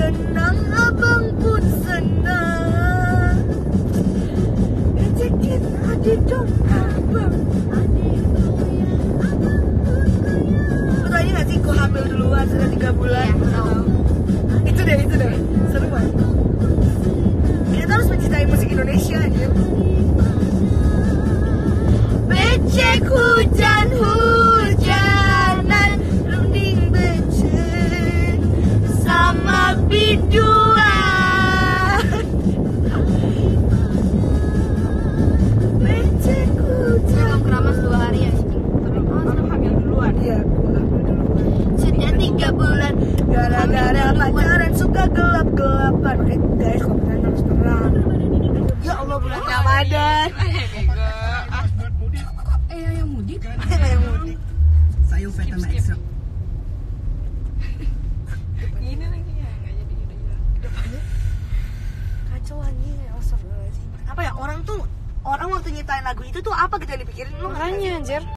senang, abang pun senang. Ejekin adik dong abang, adik goyang, abang pun goyang. Lu tanya gak sih gue hamil duluan sudah 3 bulan? Itu deh, seru banget. Kita harus mencintai musik Indonesia aja. Becek hujan-hujanan, runding becek sama biduan. Becek hujan. Keramas 2 hari ya. Orang hamil duluan. Iya, gue hamil duluan. Sudah 3 bulan. Gara-gara pacaran suka gelap-gelapan. Oke guys, komentar harus terang. Ya Allah, bulan Ramadan. Yang mudik. Yang mudik. Saya Fatima Extra. Ini lagi ya, nggak jadi udah. Depannya kacau anjing. Astagfirullahaladzim. Apa ya, orang waktu nyiptain lagu itu tuh apa kita dipikirin lu? Makanya anjir.